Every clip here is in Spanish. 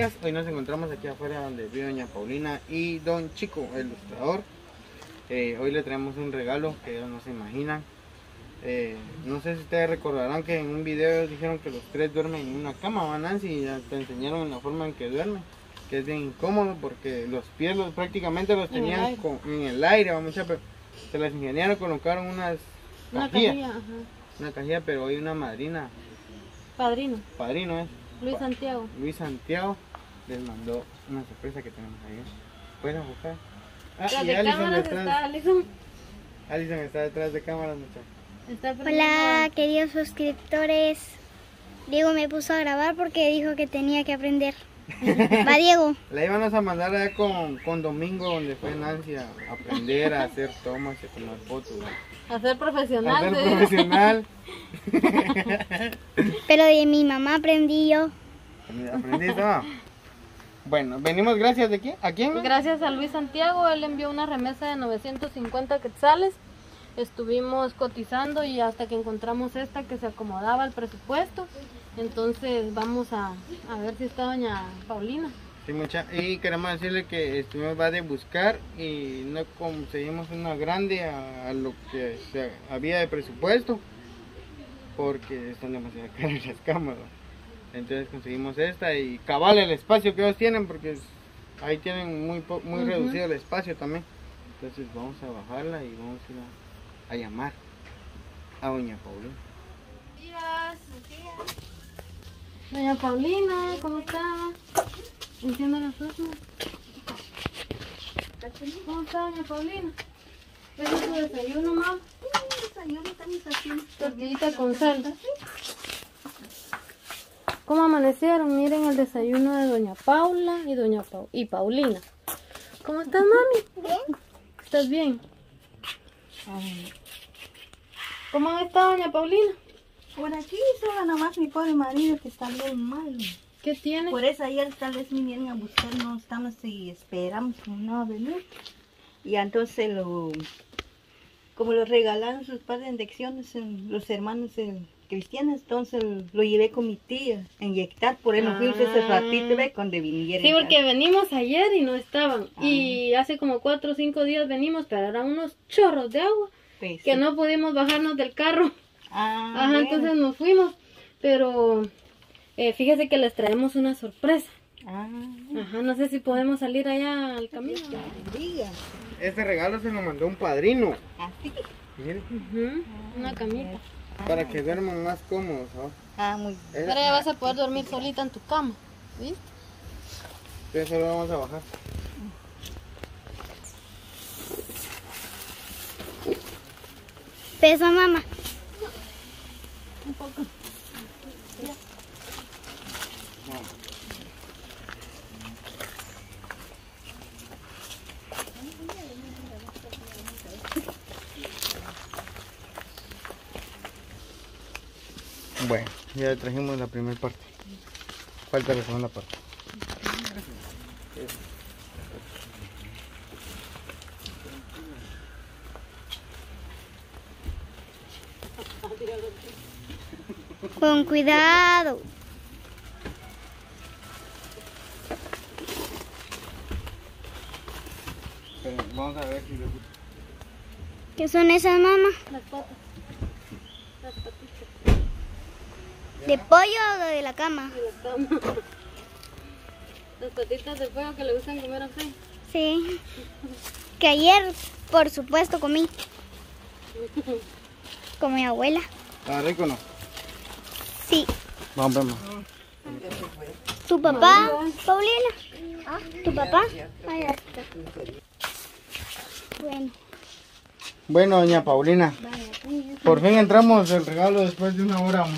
amigas, hoy nos encontramos aquí afuera donde vive doña Paulina y don Chico, el ilustrador. Hoy le traemos un regalo que ellos no se imaginan. No sé si ustedes recordarán que en un video dijeron que los tres duermen en una cama, ¿va, Nancy? Y ya te enseñaron la forma en que duermen, que es bien incómodo porque los pies prácticamente los tenían en el aire, vamos a ver, se las ingeniaron, colocaron una cajilla, pero hoy una madrina. Padrino es. Luis Santiago les mandó una sorpresa que tenemos ahí. ¿Puedes buscar? Y Alison está detrás de cámaras, muchachos. Hola, queridos suscriptores. Diego me puso a grabar porque dijo que tenía que aprender. Va, Diego. La íbamos a mandar allá con Domingo, donde fue Nancy, a aprender a hacer tomas y a tomar fotos. A ser profesional. A ser profesional. Pero de mi mamá aprendí yo. ¿Aprendiste? Bueno, venimos gracias de quién? ¿A quién? Gracias a Luis Santiago, él envió una remesa de 950 quetzales. Estuvimos cotizando y hasta que encontramos esta que se acomodaba al presupuesto. Entonces vamos a ver si está doña Paulina. Sí, y queremos decirle que estuvimos de buscar y no conseguimos una grande a lo que había de presupuesto, porque están demasiado caras las cámaras. Entonces conseguimos esta y cabal el espacio que ellos tienen, porque ahí tienen muy reducido el espacio también. Entonces vamos a bajarla y vamos a ir a llamar a doña Paulina. Buenos días. Doña Paulina, ¿cómo está? Encienda las luces. ¿Cómo está doña Paulina? ¿Ese es su desayuno, mamá? Desayuno estamos haciendo. Tortillita con sal. ¿Cómo amanecieron? Miren el desayuno de doña Paula y Paulina. ¿Cómo estás, mami? Bien. ¿Estás bien? ¿Cómo ha estado doña Paulina? Por aquí solo nomás mi pobre marido que está bien mal. ¿Qué tiene? Por eso ayer tal vez vinieron a buscarnos, estamos y esperamos que no venir. Y entonces como lo regalaron sus padres de inyecciones, los hermanos cristianos, entonces lo llevé con mi tía a inyectar, por eso nos fuimos ese ratito, ¿ve? Cuando vinieron. Sí, porque venimos ayer y no estaban. Y hace como 4 o 5 días venimos, pero eran unos chorros de agua Pues, que sí. no pudimos bajarnos del carro. Bueno. Entonces nos fuimos. Pero fíjese que les traemos una sorpresa. No sé si podemos salir allá al camino. Diga. Este regalo se lo mandó un padrino. Así. Mire, Una camita. para que duerman más cómodos, ¿no? Muy Pero ya vas a poder dormir solita en tu cama. ¿Viste? Entonces solo vamos a bajar. Pesa, mamá. Un poco. Bueno, ya trajimos la primera parte. Falta la segunda parte. Con cuidado. Pero vamos a ver si le gusta. ¿Qué son esas, mamá? Las patas. Las patitas ¿De pollo o de la cama? de la cama. Las patitas de pollo que le gustan comer a usted. Sí. Que ayer, por supuesto, comí. Con mi abuela. ¿Está rico o no? Sí. Vamos, vamos. ¿Tu papá, Paulina? ¿Tu papá? Ay, ya está. Bueno. Bueno, doña Paulina, por fin entramos el regalo después de una hora.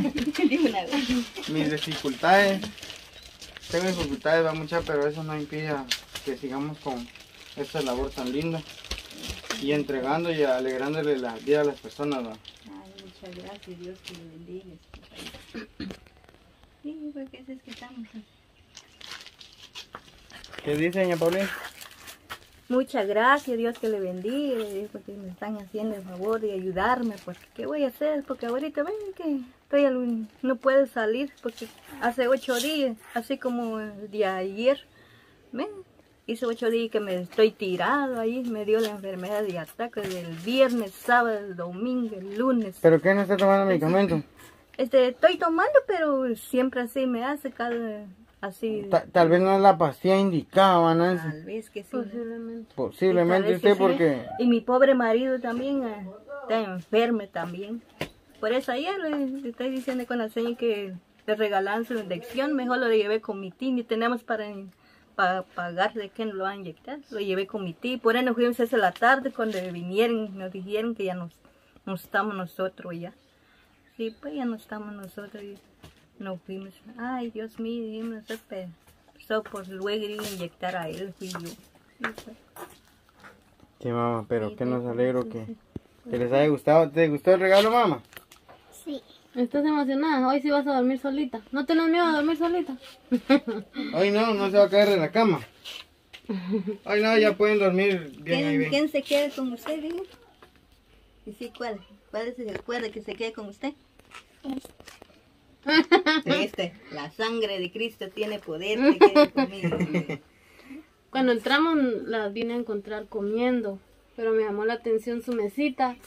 Mis dificultades, tengo dificultades, va mucha, pero eso no impide que sigamos con esta labor tan linda y entregando y alegrándole la vida a las personas, ¿no? muchas gracias, Dios que le bendiga. Sí, porque es que estamos. ¿Qué dice doña Paulina? muchas gracias, Dios que le bendiga, porque me están haciendo el favor de ayudarme, porque ¿qué voy a hacer? Porque ahorita ven que no puedo salir, porque hace 8 días, así como el día de ayer, ven, hice 8 días que me estoy tirado ahí, me dio la enfermedad de ataque del viernes, sábado, el domingo, el lunes. ¿Pero qué no está tomando medicamento? Estoy tomando, pero siempre así me hace así. Tal vez no es la pastilla indicada, Nancy. Tal vez que sí. Posiblemente. Posiblemente Tal vez usted que sí. porque... Y mi pobre marido también está enfermo también. Por eso ayer le estoy diciendo con la señora que le regalan su inyección, mejor lo llevé con mi tía, ni tenemos para pagar de que nos lo van a inyectar. Lo llevé con mi tía, por eso nos fuimos esa la tarde cuando vinieron, nos dijeron que ya no estamos nosotros ya. Sí, pues ya no estamos nosotros y nos fuimos. Ay, Dios mío, dijimos, pero por luego ir a inyectar a él, fui yo. Sí, pues. Sí, mamá, pero Sí, que nos sí, alegro sí, que sí. les haya gustado. ¿Te gustó el regalo, mamá? Sí. ¿Estás emocionada? Hoy sí vas a dormir solita. ¿No tenés miedo de dormir solita? Hoy no se va a caer de la cama. Hoy no, ya pueden dormir bien ahí bien. ¿Quién se queda con usted, dijo? ¿Y sí, cuál? ¿Cuál se acuerda que se quede con usted? La sangre de Cristo tiene poder, se quede conmigo. Cuando entramos las vine a encontrar comiendo, pero me llamó la atención su mesita.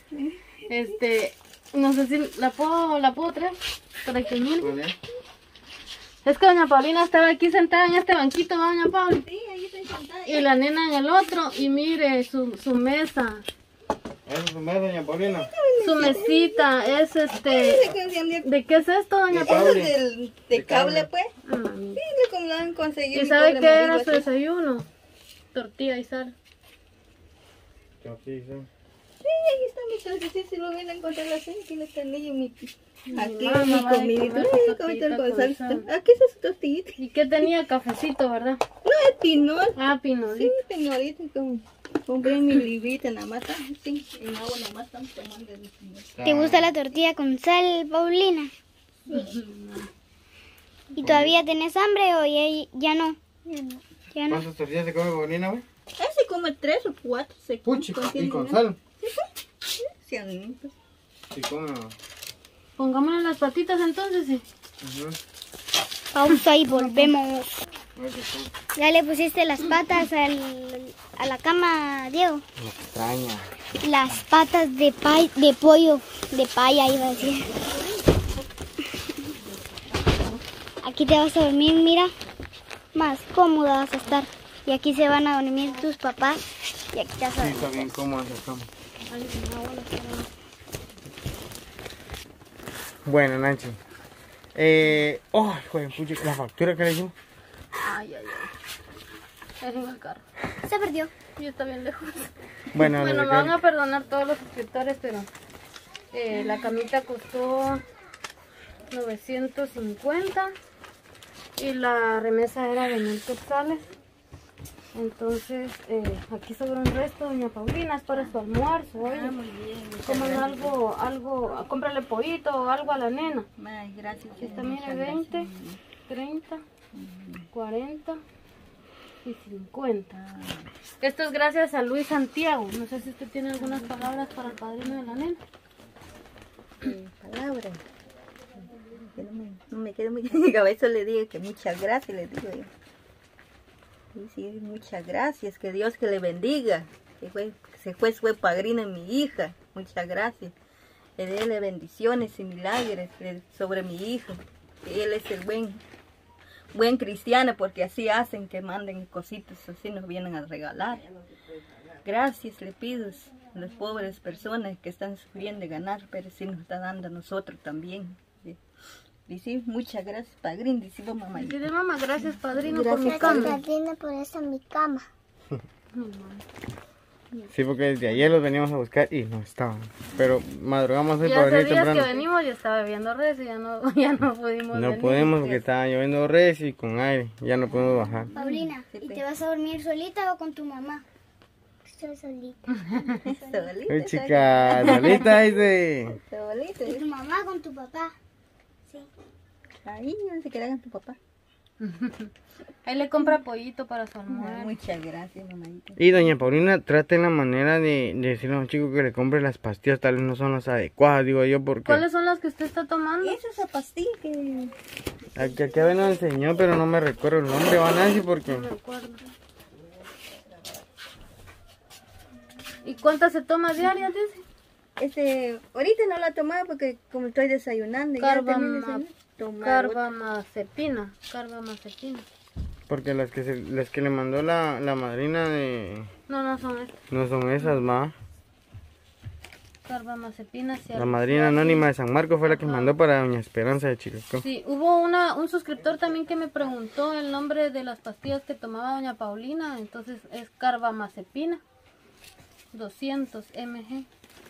No sé si la puedo traer para que mire. ¿Vale? Es que doña Paulina estaba aquí sentada en este banquito, ¿va, doña Pauli? Sí, ahí estoy sentada. Y la nena en el otro, y mire su mesa. Eso es su mesa, doña Paulina. Su mesita es ¿de qué es esto, doña De Pauli? cable. De cable, pues. Ah, Sí, como lo han conseguido. ¿y mi sabe pobre qué era marido su así. desayuno? Tortilla y sal. Sí, sí. Sí, ahí está mi tortilla, si lo ven a encontrar así, aquí lo tenía mi... Aquí mamá mi va a comidita. comer su Ay, tortillita con con salsa. sal. Aquí está su tortillita. ¿Y qué tenía? Cafecito, ¿verdad? No, es pinol. Ah, Sí, pinolito. pinolito, compré mi librita nada más. Sí, en agua nada más estamos tomando el pinol. ¿Te gusta la tortilla con sal, Paulina? ¿Y todavía tenés hambre o ya no? Ya no. ¿Cuántas tortillas se come Paulina, güey? Ese come 3 o 4. Puchi, y con sal. Sí, amiguitos. Sí, come. Pongámosle las patitas entonces, sí. Ujú. Pausa y volvemos. Ay, qué cool. ¿Ya le pusiste las patas a la cama, Diego? Me extraña. Las patas de pollo, de paya iba a decir. Aquí te vas a dormir, mira. Más cómoda vas a estar. Y aquí se van a dormir tus papás. Y aquí te vas a Sí, dormir. está bien cómoda esa cama. Bueno, Nancy. Joder, puchi, la factura que le hicimos. Ay. Es en el carro. Se perdió. Y está bien lejos. Bueno, Bueno, le me van a perdonar todos los suscriptores, pero la camita costó 950 y la remesa era de 1000 quetzales. Entonces, aquí sobra un resto, doña Paulina, es para su almuerzo. Oye, coman algo, cómprale pollito o algo a la nena. Ay, gracias. Esta mire, 20, 30, 40 y 50. Esto es gracias a Luis Santiago. No sé si usted tiene algunas palabras para el padrino de la nena. Palabras. Que no me quedo muy en mi cabeza, le digo que muchas gracias, le digo yo. Sí, muchas gracias, que Dios que le bendiga, que fue padrino de mi hija, muchas gracias, que déle bendiciones y milagros sobre mi hijo, que él es el buen cristiano, porque así hacen, que manden cositas, así nos vienen a regalar. Gracias le pido a las pobres personas que están sufriendo de ganar, pero sí nos está dando a nosotros también. Y sí, muchas gracias, padrino. Dice mamá. Dile mamá, gracias padrino por mi Gracias, cama. padrino, por eso en mi cama. Sí, porque desde ayer los veníamos a buscar y no estaban. Pero madrugamos hoy Y para hace venir días que temprano. venimos y estaba bebiendo res y ya no pudimos No venir. podemos porque estaba lloviendo res y con aire. Ya no podemos bajar. Paulina, Sí, ¿y pe. te vas a dormir solita o con tu mamá? Estoy solita. Solita, Ay, chica, solita dice. solita. ¿Y tu mamá con tu papá? Sí. Ahí no se queda con tu papá. Ahí le compra pollito para su almuerzo. Muchas gracias, mamadita. Y doña Paulina, trate la manera de decirle a un chico que le compre las pastillas, tal vez no son las adecuadas, digo yo, porque... ¿Cuáles son las que usted está tomando? Esa es la pastilla que... Aquí me lo enseñó, pero no me recuerdo el nombre, van a decir porque... No me acuerdo. ¿Y cuántas se toma diarias, dice? Ahorita no la tomaba porque como estoy desayunando, ya terminé de desayunar, tomar otra. Carbamazepina. Porque las que le mandó la madrina de... No son estas. No son esas, ma. Carbamazepina. La madrina anónima de San Marcos fue la que mandó para doña Esperanza de Chilocó. Sí, hubo un suscriptor también que me preguntó el nombre de las pastillas que tomaba doña Paulina. Entonces es carbamazepina. 200 mg.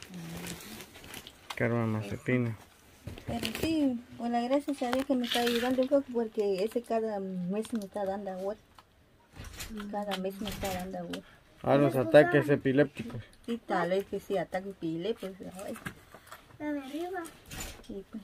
Carbamazepina. Pero sí, bueno, gracias a Dios que me está ayudando un poco porque ese cada mes me está dando agua. Cada mes me está dando agua. Ah, los ataques epilépticos. Sí, tal vez que sí, ataque epiléptico. La de arriba. Sí, pues,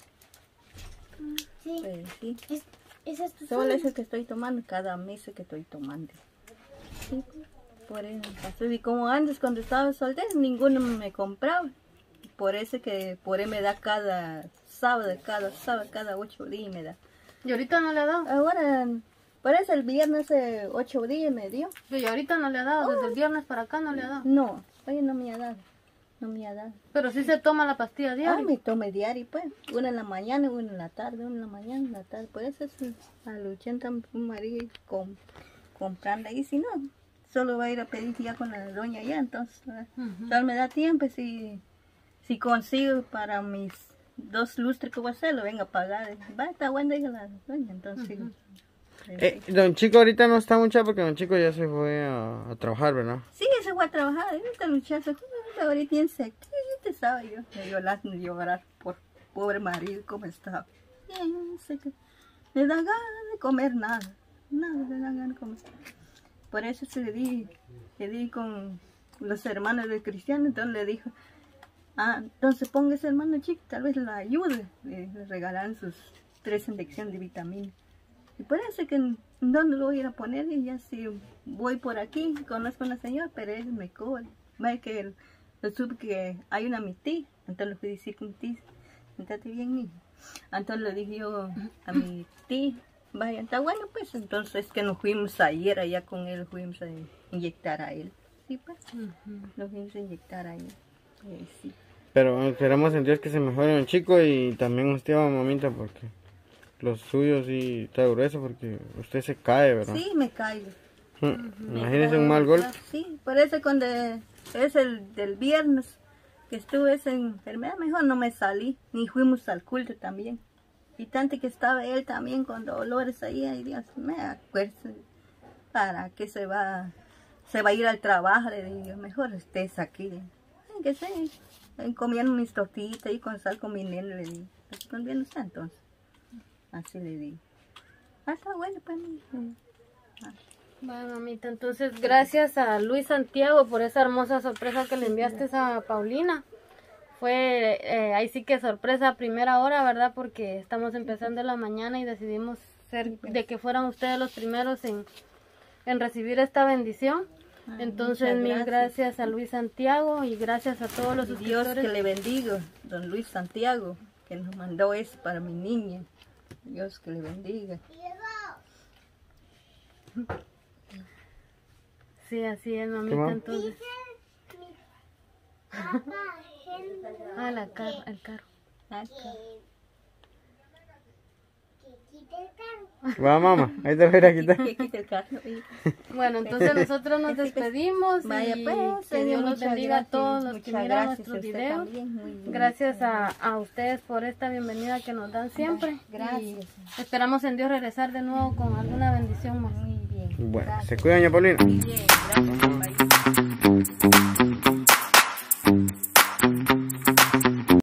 Sí. pues sí. Esa es tu Solo zona. eso que estoy tomando, cada mes que estoy tomando. Sí, pues, por eso pasó. Y como antes cuando estaba soltera, ninguno me compraba. Por eso me da cada sábado, cada 8 días me da. ¿Y ahorita no le ha dado? Ahora, por eso el viernes 8 días me dio. ¿Y ahorita no le ha dado? Desde el viernes para acá no le ha dado. No, oye, no me ha dado. No me ha dado. Pero sí se toma la pastilla diaria. Me tomé diario, pues. Una en la mañana, una en la tarde, una en la mañana, una en la tarde. Por eso es al 80 un marido comprando ahí. Si no, solo va a ir a pedir ya con la doña ya. Entonces, solo me da tiempo. Si consigo para mis 2 lustres que voy a hacer, lo vengo a pagar. Va, está bueno, diga la doña. Entonces, Don Chico ahorita no está mucho porque Don Chico ya se fue a trabajar, ¿verdad? sí, se fue a trabajar. Ahorita luchando. Ahorita bien sectito, estaba yo. Me dio lástima de llorar por pobre marido, como estaba. No sé qué. Le da ganas de comer nada. Nada, le da ganas de comer. Por eso se le di con los hermanos de Cristiano. Entonces le dijo, entonces ponga ese hermano chico, tal vez la ayude. Le regalan sus 3 inyecciones de vitamina. Y por eso que ¿dónde lo voy a ir a poner? Y ya si voy por aquí, conozco a una señora, pero él me cobra. Vaya que lo supe que hay una mi tía, entonces le fui a decir con mi tía, siéntate bien, niño. Entonces le dije yo a mi tía, vaya, está bueno pues, entonces que nos fuimos ayer allá con él, fuimos a inyectar a él. Sí, pues, nos fuimos a inyectar a él. Sí. Pero esperamos en Dios que se mejore Don Chico y también usted, mamita, porque lo suyo sí está grueso porque usted se cae, ¿verdad? Sí, me caigo. Imagínese un mal golpe. Sí, por eso cuando es el del viernes que estuve esa enfermedad, mejor no me salí, ni fuimos al culto también. Y tanto que estaba él también con dolores ahí, ay Dios, me acuerdo, para que se va a ir al trabajo, le digo, mejor estés aquí. Ay, que sé, comiendo mis tortillitas y con sal con mi nene, le digo, ¿dónde viene usted entonces? Así le digo. Está bueno, pues. Bueno, mamita, entonces gracias a Luis Santiago por esa hermosa sorpresa que le enviaste a Paulina. Fue ahí sí que sorpresa a primera hora, ¿verdad? Porque estamos empezando en la mañana y decidimos de que fueran ustedes los primeros en recibir esta bendición. Entonces, mil gracias a Luis Santiago y gracias a todos los suscriptores. Dios que le bendiga, don Luis Santiago, que nos mandó eso para mi niña. Dios que le bendiga. Sí, así es, mamita, entonces. El carro. Va, mamá, ahí te voy a ir a quitar. Bueno, entonces nosotros nos despedimos Vaya, y pues, que Dios los bendiga a todos los que miran gracias, nuestros usted videos. también, Gracias a ustedes por esta bienvenida que nos dan siempre. Gracias. Y esperamos en Dios regresar de nuevo con alguna bendición más. Muy bien. Bueno, Gracias. se cuida, doña Paulina. Muy bien, gracias. Bye.